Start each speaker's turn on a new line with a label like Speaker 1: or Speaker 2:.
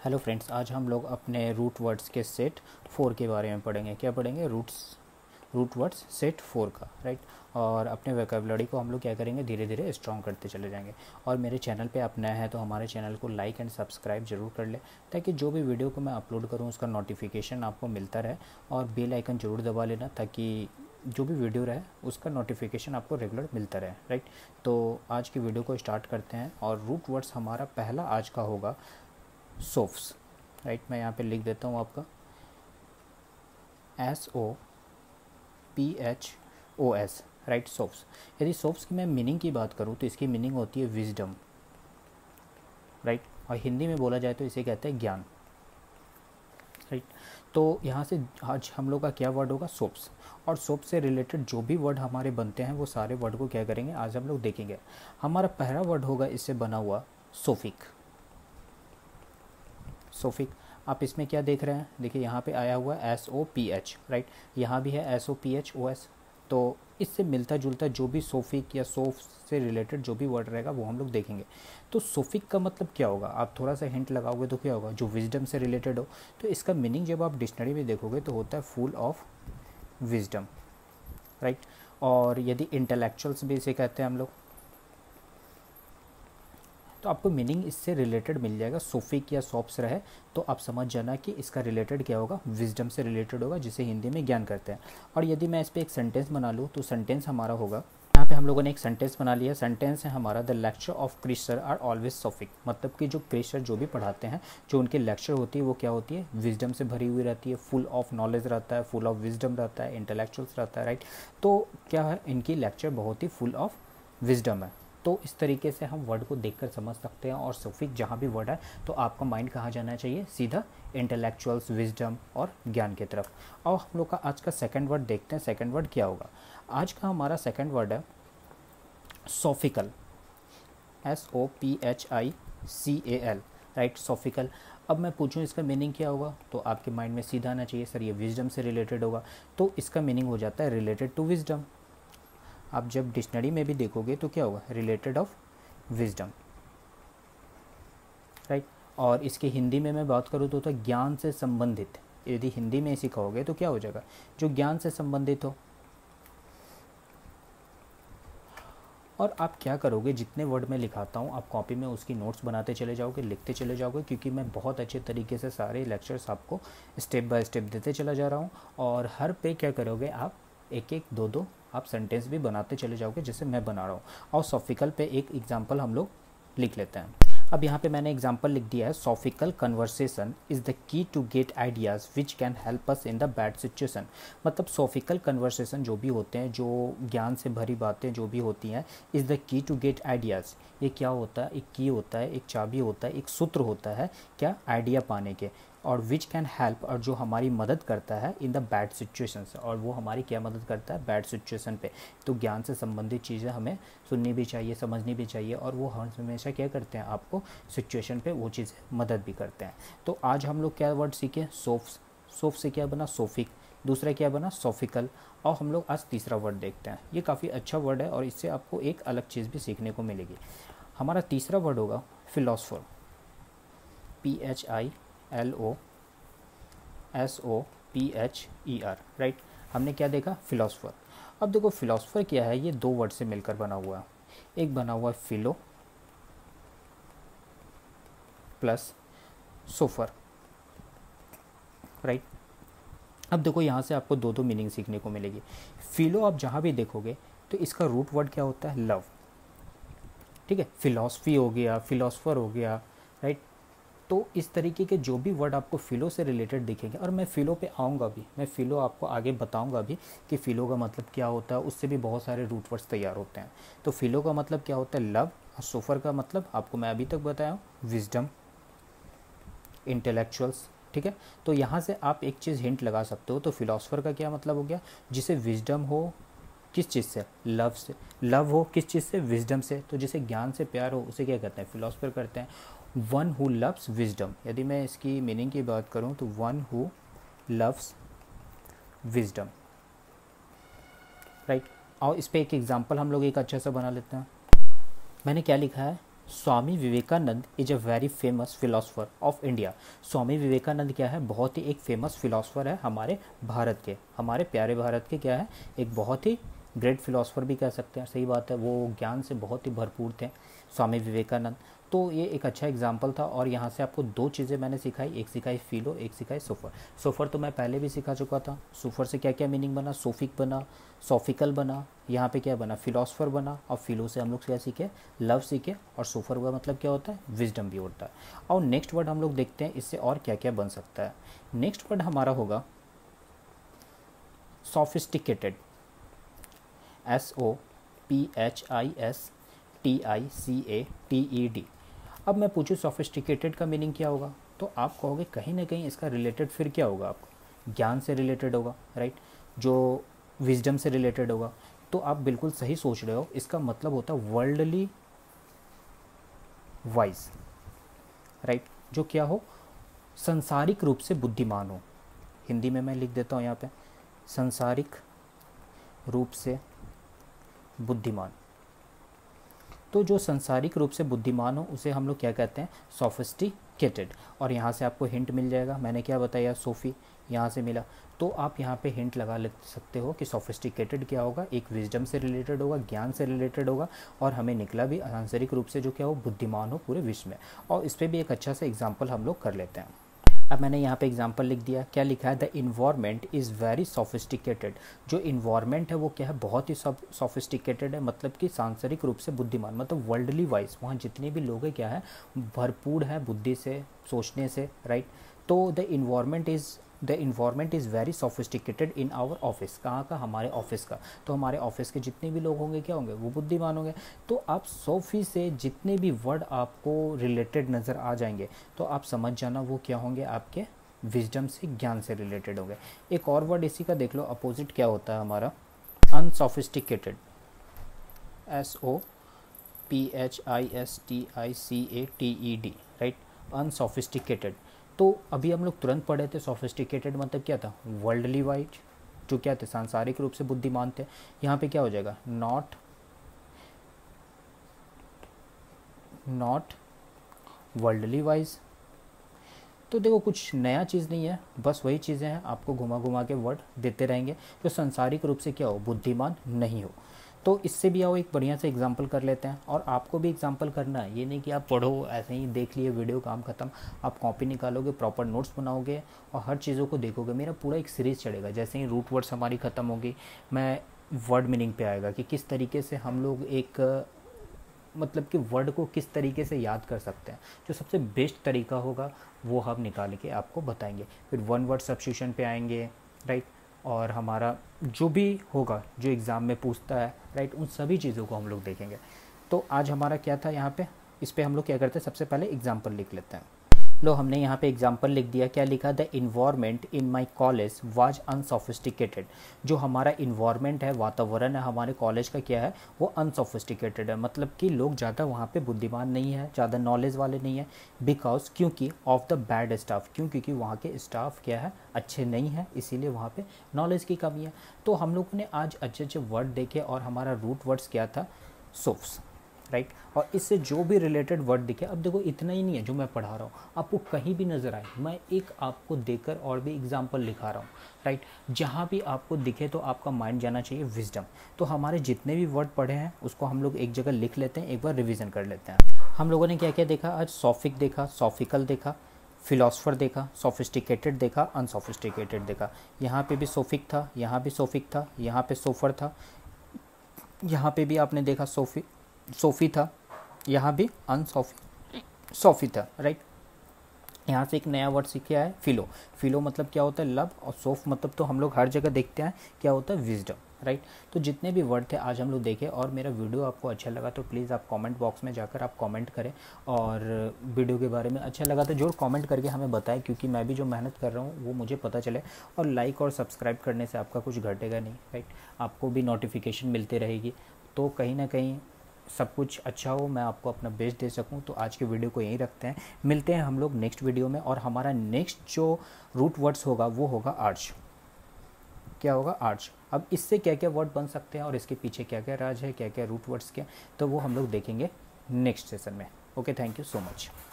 Speaker 1: Hello friends, आज हम लोग अपने रूट वर्ड्स के सेट 4 के बारे में पढ़ेंगे। क्या पढ़ेंगे? रूट वर्ड्स सेट 4 का, राइट। और अपने वोकैबुलरी को हम लोग क्या करेंगे, धीरे धीरे स्ट्रॉन्ग करते चले जाएंगे। और मेरे चैनल पे आप नए हैं तो हमारे चैनल को लाइक एंड सब्सक्राइब जरूर कर ले, ताकि जो भी वीडियो को मैं अपलोड करूँ उसका नोटिफिकेशन आपको मिलता रहे। और बेल आइकन ज़रूर दबा लेना, ताकि जो भी वीडियो रहे उसका नोटिफिकेशन आपको रेगुलर मिलता रहे, राइट। तो आज की वीडियो को स्टार्ट करते हैं। और रूट वर्ड्स हमारा पहला आज का होगा सोफ्स, राइट। मैं यहाँ पे लिख देता हूँ आपका SOPHOS, राइट, सोफ्स। यदि सोफ्स की मैं मीनिंग की बात करूँ तो इसकी मीनिंग होती है विजडम, राइट। और हिंदी में बोला जाए तो इसे कहते हैं ज्ञान, राइट। तो यहाँ से आज हम लोग का क्या वर्ड होगा? सोप्स। और सोप से रिलेटेड जो भी वर्ड हमारे बनते हैं वो सारे वर्ड को क्या करेंगे, आज हम लोग देखेंगे। हमारा पहला वर्ड होगा इससे बना हुआ सोफिक। सोफिक, आप इसमें क्या देख रहे हैं? देखिए यहाँ पे आया हुआ है SOPH, राइट। यहाँ भी है SOPHOS। तो इससे मिलता जुलता जो भी सोफिक या सोफ से रिलेटेड जो भी वर्ड रहेगा वो हम लोग देखेंगे। तो सोफिक का मतलब क्या होगा? आप थोड़ा सा हिंट लगाओगे तो क्या होगा? जो विजडम से रिलेटेड हो। तो इसका मीनिंग जब आप डिक्शनरी में देखोगे तो होता है फुल ऑफ विजडम, राइट। और यदि इंटेलेक्चुअल्स भी इसे कहते हैं हम लोग, तो आपको मीनिंग इससे रिलेटेड मिल जाएगा। सोफिक या सॉप्स रहे तो आप समझ जाना कि इसका रिलेटेड क्या होगा, विजडम से रिलेटेड होगा, जिसे हिंदी में ज्ञान करते हैं। और यदि मैं इस पर एक सेंटेंस बना लूँ तो सेंटेंस हमारा होगा, यहाँ पे हम लोगों ने एक सेंटेंस बना लिया। सेंटेंस है हमारा, the lecture of Chris sir are always sophic. मतलब कि जो क्रिस सर जो भी पढ़ाते हैं, जो उनकी लेक्चर होती है वो क्या होती है, विजडम से भरी हुई रहती है, फुल ऑफ नॉलेज रहता है, फुल ऑफ विजडम रहता है, इंटेलेक्चुअल्स रहता है, राइट। तो क्या है, इनकी लेक्चर बहुत ही फुल ऑफ विजडम है। तो इस तरीके से हम वर्ड को देखकर समझ सकते हैं। और सोफिक जहाँ भी वर्ड है तो आपका माइंड कहाँ जाना चाहिए, सीधा इंटेलेक्चुअल्स, विजडम और ज्ञान की तरफ। और हम लोग का आज का सेकंड वर्ड देखते हैं। सेकंड वर्ड क्या होगा? आज का हमारा सेकंड वर्ड है सोफिकल, SOPHICAL, राइट, सोफिकल। अब मैं पूछूं इसका मीनिंग क्या होगा, तो आपके माइंड में सीधा आना चाहिए, सर ये विजडम से रिलेटेड होगा। तो इसका मीनिंग हो जाता है रिलेटेड टू विजडम। आप जब डिक्शनरी में भी देखोगे तो क्या होगा, रिलेटेड ऑफ विजडम, राइट। और इसके हिंदी में मैं बात करूँ तो होता है ज्ञान से संबंधित। यदि हिंदी में इसी कहोगे तो क्या हो जाएगा, जो ज्ञान से संबंधित हो। और आप क्या करोगे, जितने वर्ड मैं लिखाता हूँ आप कॉपी में उसकी नोट्स बनाते चले जाओगे, लिखते चले जाओगे, क्योंकि मैं बहुत अच्छे तरीके से सारे लेक्चर्स आपको स्टेप बाय स्टेप देते चला जा रहा हूँ। और हर पे क्या करोगे आप, एक एक दो दो आप सेंटेंस भी बनाते चले जाओगे, जैसे मैं बना रहा हूँ। और सोफिकल पे एक एग्जाम्पल हम लोग लिख लेते हैं। अब यहाँ पे मैंने एग्जाम्पल लिख दिया है, sophical conversation is the key to get ideas which can help us in the bad situation. मतलब सोफिकल कन्वर्सेशन जो भी होते हैं, जो ज्ञान से भरी बातें जो भी होती हैं, is the key to get ideas. ये क्या होता है, एक की होता है, एक चाबी होता है, एक सूत्र होता है, क्या, आइडिया पाने के। और विच कैन हेल्प, और जो हमारी मदद करता है इन द बैड सिचुएशंस, और वो हमारी क्या मदद करता है, बैड सिचुएशन पे। तो ज्ञान से संबंधित चीज़ें हमें सुननी भी चाहिए, समझनी भी चाहिए, और वो हमेशा क्या करते हैं, आपको सिचुएशन पे वो चीज़ें मदद भी करते हैं। तो आज हम लोग क्या वर्ड सीखे, सोफ्स। सोफ से क्या बना, सोफिक। दूसरा क्या बना, सोफिकल। और हम लोग आज तीसरा वर्ड देखते हैं। ये काफ़ी अच्छा वर्ड है और इससे आपको एक अलग चीज़ भी सीखने को मिलेगी। हमारा तीसरा वर्ड होगा फिलोसफर, PHILOSOPHER, राइट। हमने क्या देखा, फिलोसफर। अब देखो फिलोसफर क्या है, ये दो वर्ड से मिलकर बना हुआ है। एक बना हुआ है फिलो प्लस सोफर, राइट। अब देखो यहाँ से आपको दो दो मीनिंग सीखने को मिलेगी। फिलो आप जहाँ भी देखोगे तो इसका रूट वर्ड क्या होता है, लव, ठीक है। फिलॉसफी हो गया, फिलोसफर हो गया, राइट। तो इस तरीके के जो भी वर्ड आपको फिलो से रिलेटेड दिखेंगे, और मैं फिलो पे आऊँगा भी, मैं फिलो आपको आगे बताऊँगा भी कि फिलो का मतलब क्या होता है। उससे भी बहुत सारे रूट वर्ड्स तैयार होते हैं। तो फिलो का मतलब क्या होता है, लव। और सोफर का मतलब आपको मैं अभी तक बताया हूँ, विजडम, इंटेलेक्चुअल्स, ठीक है। तो यहाँ से आप एक चीज़ हिंट लगा सकते हो। तो फिलोसफर का क्या मतलब हो गया, जिसे विजडम हो, किस चीज़ से, लव से। लव हो किस चीज़ से, विजडम से। तो जिसे ज्ञान से प्यार हो उसे क्या कहते हैं, फिलोसफर करते हैं। वन हु लव्स विजडम, यदि मैं इसकी मीनिंग की बात करूं तो one who loves wisdom, right. और इस पर एक एग्जांपल हम लोग एक अच्छा सा बना लेते हैं। मैंने क्या लिखा है, Swami Vivekananda is a very famous philosopher of India. Swami Vivekananda क्या है, बहुत ही एक फेमस फिलोसफर है हमारे भारत के, हमारे प्यारे भारत के क्या है, एक बहुत ही ग्रेट फिलोसफर भी कह सकते हैं। सही बात है, वो ज्ञान से बहुत ही भरपूर थे स्वामी विवेकानंद। तो ये एक अच्छा एग्जाम्पल था। और यहाँ से आपको दो चीज़ें मैंने सिखाई, एक सिखाई फिलो, एक सिखाई सोफर। सोफर तो मैं पहले भी सिखा चुका था। सोफर से क्या क्या मीनिंग बना, सोफिक बना, सोफिकल बना, यहाँ पे क्या बना, फिलोसफर बना। और फिलो से हम लोग क्या सीखे, लव सीखे। और सोफर का मतलब क्या होता है, विजडम भी होता है। और नेक्स्ट वर्ड हम लोग देखते हैं इससे और क्या क्या बन सकता है। नेक्स्ट वर्ड हमारा होगा सोफिस्टिकेटेड, SOPHISTICATED। अब मैं पूछूँ सोफिस्टिकेटेड का मीनिंग क्या होगा, तो आप कहोगे कहीं ना कहीं इसका रिलेटेड फिर क्या होगा, आपको ज्ञान से रिलेटेड होगा, राइट, जो विजडम से रिलेटेड होगा। तो आप बिल्कुल सही सोच रहे हो, इसका मतलब होता है वर्ल्डली वाइज, राइट, जो क्या हो, संसारिक रूप से बुद्धिमान हो। हिंदी में मैं लिख देता हूँ यहाँ पे, संसारिक रूप से बुद्धिमान। तो जो संसारिक रूप से बुद्धिमान हो उसे हम लोग क्या कहते हैं, सोफिस्टिकेटेड। और यहाँ से आपको हिंट मिल जाएगा, मैंने क्या बताया, सोफ़ी यहाँ से मिला। तो आप यहाँ पे हिंट लगा ले सकते हो कि सोफिस्टिकेटेड क्या होगा, एक विजडम से रिलेटेड होगा, ज्ञान से रिलेटेड होगा। और हमें निकला भी सांसारिक रूप से जो क्या हो, बुद्धिमान हो पूरे विश्व में। और इस पर भी एक अच्छा सा एग्जाम्पल हम लोग कर लेते हैं। अब मैंने यहाँ पे एग्जांपल लिख दिया, क्या लिखा है, the environment is very sophisticated. जो इन्वायरमेंट है वो क्या है, बहुत ही सोफिस्टिकेटेड है, मतलब कि सांसारिक रूप से बुद्धिमान, मतलब वर्ल्डली वाइज वहाँ जितने भी लोग हैं क्या है, भरपूर है बुद्धि से, सोचने से, राइट। तो the environment is very sophisticated in our office. कहाँ का, हमारे ऑफिस का। तो हमारे ऑफिस के जितने भी लोग होंगे क्या होंगे, वो बुद्धिमान होंगे। तो आप सोफी से जितने भी वर्ड आपको रिलेटेड नज़र आ जाएंगे तो आप समझ जाना वो क्या होंगे, आपके विजडम से, ज्ञान से रिलेटेड होंगे। एक और वर्ड इसी का देख लो, अपोजिट क्या होता है हमारा, अनसोफिस्टिकेटेड, SOPHISTICATED, राइट, अनसोफिस्टिकेटेड। तो अभी हम लोग तुरंत पढ़े थे, सोफिस्टिकेटेड मतलब क्या था, वर्ल्डली वाइज, जो क्या थे, सांसारिक रूप से बुद्धिमान थे। यहाँ पे क्या हो जाएगा, नॉट वर्ल्डली वाइज। तो देखो कुछ नया चीज़ नहीं है, बस वही चीज़ें हैं, आपको घुमा घुमा के वर्ड देते रहेंगे जो सांसारिक रूप से क्या हो, बुद्धिमान नहीं हो। तो इससे भी आओ एक बढ़िया से एग्जाम्पल कर लेते हैं। और आपको भी एग्जाम्पल करना है, ये नहीं कि आप पढ़ो ऐसे ही देख लिए वीडियो, काम खत्म। आप कॉपी निकालोगे, प्रॉपर नोट्स बनाओगे और हर चीज़ों को देखोगे। मेरा पूरा एक सीरीज़ चलेगा, जैसे ही रूट वर्ड्स हमारी ख़त्म होगी, मैं वर्ड मीनिंग पे आएगा कि किस तरीके से हम लोग एक मतलब कि वर्ड को किस तरीके से याद कर सकते हैं। जो सबसे बेस्ट तरीका होगा वो हम निकाल के आपको बताएंगे। फिर वन वर्ड सब्स्टिट्यूशन पे आएंगे, राइट, और हमारा जो भी होगा जो एग्ज़ाम में पूछता है, राइट, उन सभी चीज़ों को हम लोग देखेंगे। तो आज हमारा क्या था यहाँ पे, इस पे हम लोग क्या करते हैं, सबसे पहले एग्जाम्पल लिख लेते हैं। लो हमने यहाँ पे एग्जाम्पल लिख दिया, क्या लिखा, the environment in my college was unsophisticated. जो हमारा इन्वायरमेंट है, वातावरण है हमारे कॉलेज का क्या है, वो अनसोफिस्टिकेटेड है, मतलब कि लोग ज़्यादा वहाँ पे बुद्धिमान नहीं है, ज़्यादा नॉलेज वाले नहीं है। बिकॉज, क्योंकि, ऑफ द बैड स्टाफ, क्यों, क्योंकि वहाँ के स्टाफ क्या है, अच्छे नहीं है, इसीलिए वहाँ पे नॉलेज की कमी है। तो हम लोगों ने आज अच्छे अच्छे वर्ड देखे और हमारा रूट वर्ड्स क्या था, सोफ्स, राइट। और इससे जो भी रिलेटेड वर्ड दिखे, अब देखो इतना ही नहीं है जो मैं पढ़ा रहा हूँ, आपको कहीं भी नज़र आए, मैं एक आपको देकर और भी एग्जांपल लिखा रहा हूँ, राइट। जहाँ भी आपको दिखे तो आपका माइंड जाना चाहिए विजडम। तो हमारे जितने भी वर्ड पढ़े हैं उसको हम लोग एक जगह लिख लेते हैं, एक बार रिविज़न कर लेते हैं। हम लोगों ने क्या क्या देखा आज, सोफिक देखा, सोफिकल देखा, फिलोसफर देखा, सोफिस्टिकेटेड देखा, अनसोफिस्टिकेटेड देखा। यहाँ पे भी सोफिक था, यहाँ भी सोफिक था, यहाँ पे सोफर था, यहाँ पे भी आपने देखा सोफ़ी था, यहाँ भी सोफ़ी था, राइट। यहाँ से एक नया वर्ड सीखा है, फिलो। फिलो मतलब क्या होता है, लव, और सोफ मतलब तो हम लोग हर जगह देखते हैं क्या होता है, विजडम, राइट। तो जितने भी वर्ड थे आज हम लोग देखे। और मेरा वीडियो आपको अच्छा लगा तो प्लीज़ आप कमेंट बॉक्स में जाकर आप कमेंट करें, और वीडियो के बारे में अच्छा लगा तो जरूर कमेंट करके हमें बताएं, क्योंकि मैं भी जो मेहनत कर रहा हूँ वो मुझे पता चले। और लाइक और सब्सक्राइब करने से आपका कुछ घटेगा नहीं, राइट, आपको भी नोटिफिकेशन मिलती रहेगी, तो कहीं ना कहीं सब कुछ अच्छा हो, मैं आपको अपना बेस्ट दे सकूं। तो आज के वीडियो को यहीं रखते हैं, मिलते हैं हम लोग नेक्स्ट वीडियो में। और हमारा नेक्स्ट जो रूट वर्ड्स होगा वो होगा आर्च। क्या होगा, आर्च। अब इससे क्या क्या वर्ड बन सकते हैं और इसके पीछे क्या क्या राज है, क्या क्या रूट वर्ड्स के, तो वो हम लोग देखेंगे नेक्स्ट सेशन में। Okay, thank you so much.